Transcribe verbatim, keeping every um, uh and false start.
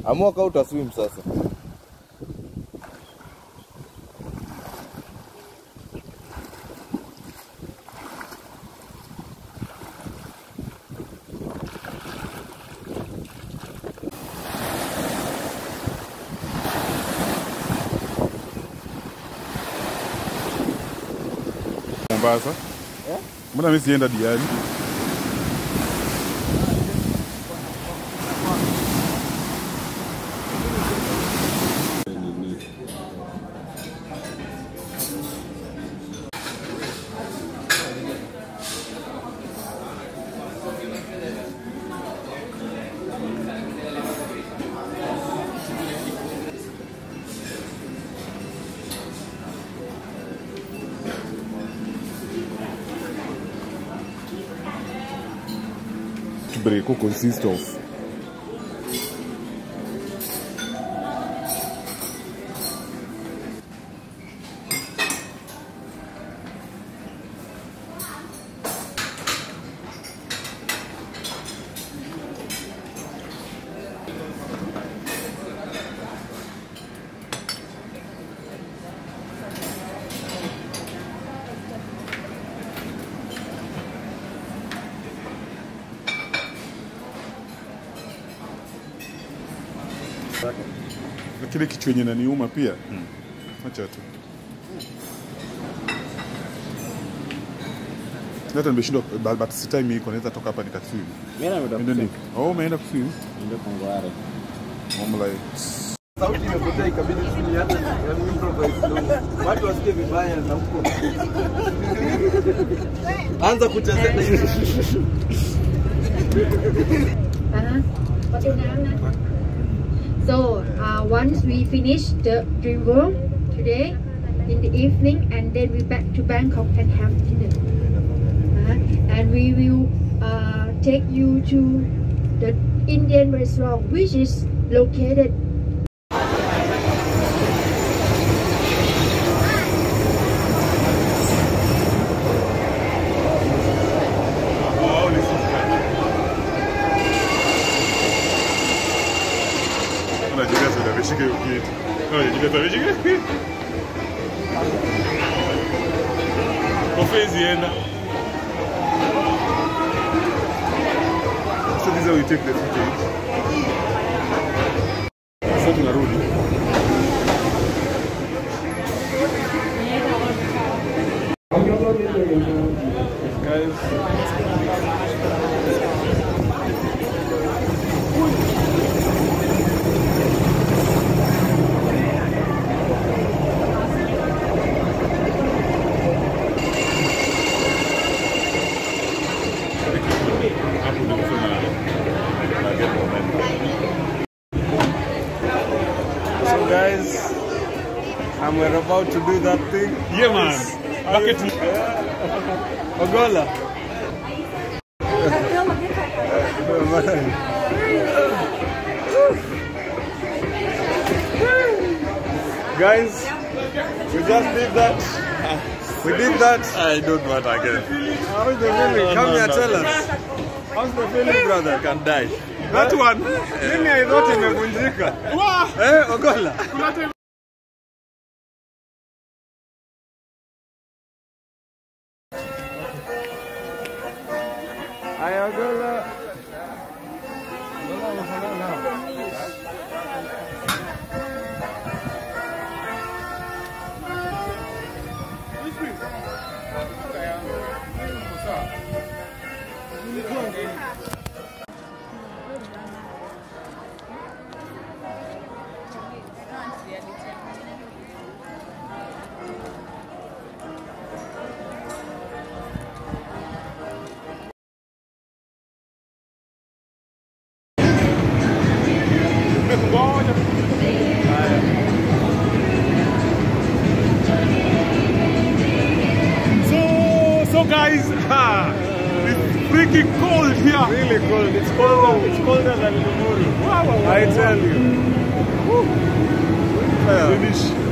Amua kama utaswim sasa. Mombasa? Eh? Mbona mimi sienda Diani? Break will consist of kile kichwa yenye naniuma pia. Hmm. Acha tu. Nata nimeshindwa but si time iko naweza toka hapa nikaswim. Mimi naenda kuswim. Oh, umeenda kuswim? Ndio Kongware. I'm like sauti imepotea ikabidi chini hata ya improvise. Watu wasikie vibaya na huko. Anza kuchezea. Uh-huh. What's your name now? So uh, once we finish the dream world today in the evening, and then we back to Bangkok and have dinner. Uh-huh. And we will uh, take you to the Indian restaurant, which is located. Shika hiyo kitu. Ngoja jileta shika kitu. Kofezi enda. So these are we take the footage. Sasa tunarudi. Guys. So guys, and we're about to do that thing. Yeah man. Bucket Ogola. Guys, we just did that. We did that. I don't want again. How's the feeling? Come here, tell us. How's the feeling, brother? I can die. That one. Mimi I thought imevunjika. Eh, Ogola. Ay, Ogola. So guys, ah, it's freaking cold here. Really cold. It's colder. It's colder than Limuru. Wow, wow, wow, I wow. tell you. Woo. Finish.